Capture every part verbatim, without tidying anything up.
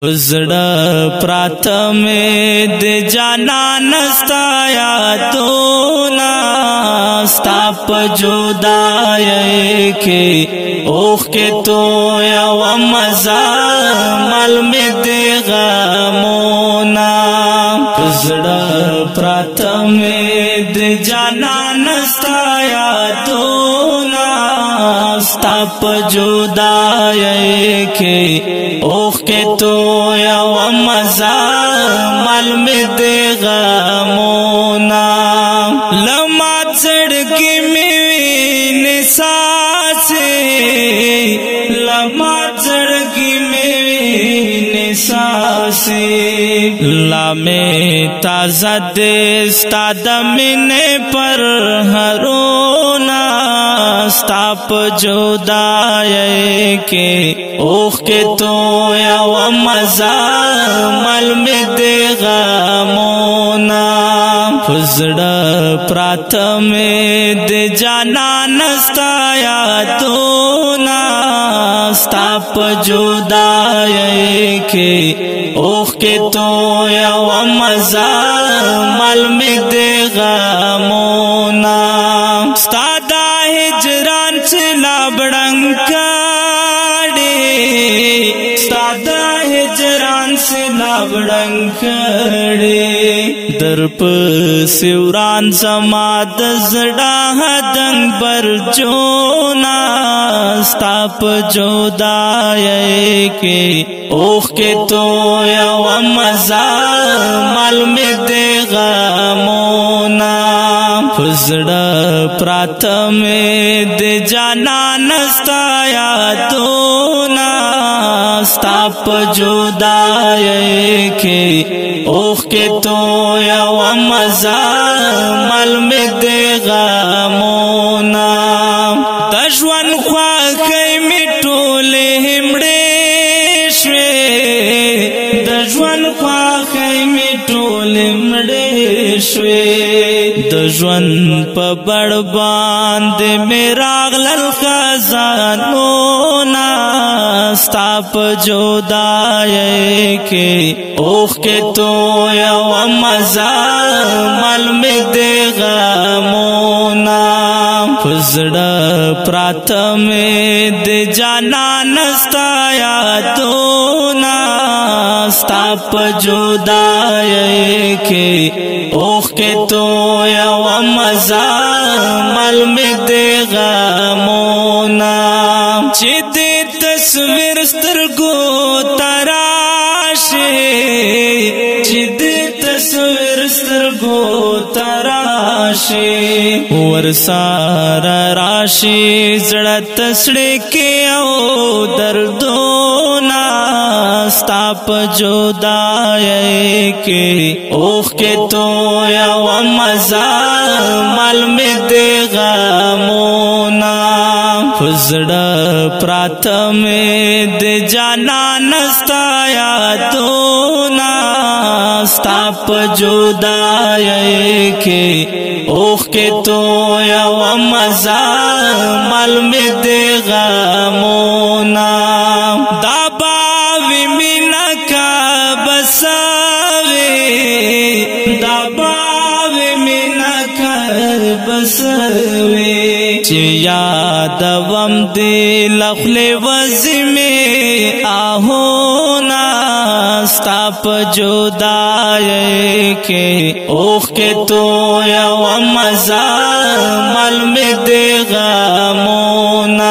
زړه پراته مې د جانان ستا یادونه ستا په جدایۍ کې اوښکې تویوم مزمل مې د غمونه زړه پراته مې د جانان ستا یادونه ستا په جدایۍ کې اوښکې تویوم مزمل مې د غمونه لما زړګي مې وینې څاڅي لما زړګي مې وینې څاڅي لا مې تازه دې ستا د مینې پر هرونه ستا په جدایۍ کې اوښکې تویوم مزمل مې د غمونه زړه پراته مې د جانان ستا یادونه ستا په جدایۍ کې اوښکې تویوم مزمل مې د غمونه ستا دا هجران چې لا بړنګ کړې ستا دا هجران چې لا بړنګ کړې در پسې وران زما د زړه دنګ برجونه ستا په جدایۍ کې اوښکې تویوم مزمل مې د غمونه زړه پراته مې د جانان ستا یادونه ستا په جدایۍ کې اوښکې تویوم مزمل مې د غمونه د ژوند خوښۍ مې ټولې مړې شوې د ژوند خوښۍ مې ټولې مړې شوې د ژوند په بړ باندې مې راغلل خزانونه ستا په جدایۍ کې اوښکې تویوم مزمل مې د غمونه زړه پراته مې د جانان ستا یادونه ستا په جدایۍ کې اوښکې تویوم مزمل مې د غمونه چې د تصویر سترګو ته راشي چې د تصویر سترګو ته راشي ورسره راشي زړه تسړې کې او دردونه ستا په جدایۍ کې اوښکې تویوم مزمل مې د غمونه زړه پراته مې د جانان ستا یادونه ستا په جدایۍ کې اوښکې تویوم مزمل مې د غمونه دا باوی مینه کا بسوي دا باوی مینه کا بسوي چې یادوم دې لخلې وزمې آهونه ستا په جدایۍ کې اوښکې تویوم مزمل مې د غمونه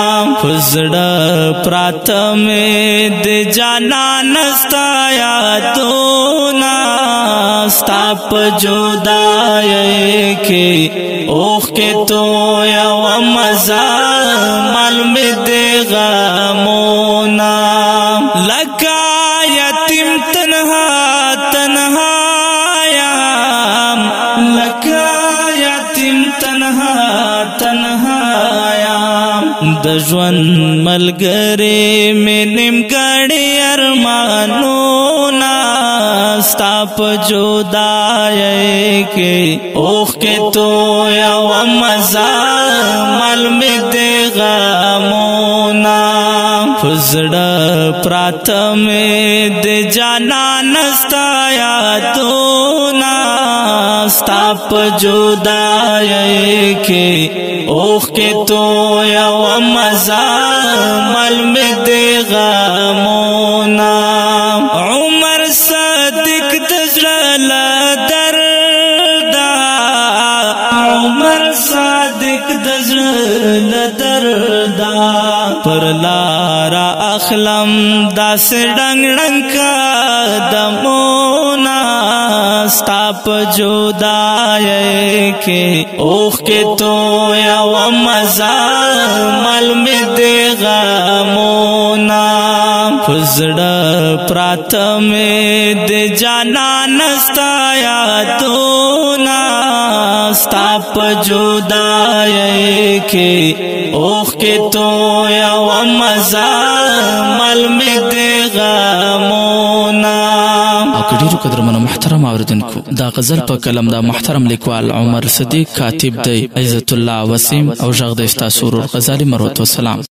زړه پراته مې د جانان ستا یادونه ستا په جدایۍ کې اوښکې تویوم مزمل مې د غمونه لکه یتیم تنها تنها یم لکه یتیم تنها تنها یم د ژوند ملګری مې نیمګړی ارمانونه ستا په جدایۍ کې اوښکې تویوم مزمل مې د غمونه زړه پراتم د جانان ستا یادونا ستا په جدای کې اوخ کې تو یو مزا مل می دی غمونا عمر صادق تزرل دردا عمر صادق تزرل دردا پر لارا اخلم داس ډنګ ډنګ دمونا ستا په جدای کې اوخ کې تو یو مزا مل می دی غمونا پزړه پراتم د جانان ستا یادونا ستا په جدای کې اوخ کې تو یو مزا مل می دی غمونا. او که ډیرو قدرمنو محترم اوریدونکو دا غزل په کلم دا محترم لیکوال عمر صدیق کاتب دی عزت الله وسیم او غږ د استاد سرور غزالی مروت والسلام.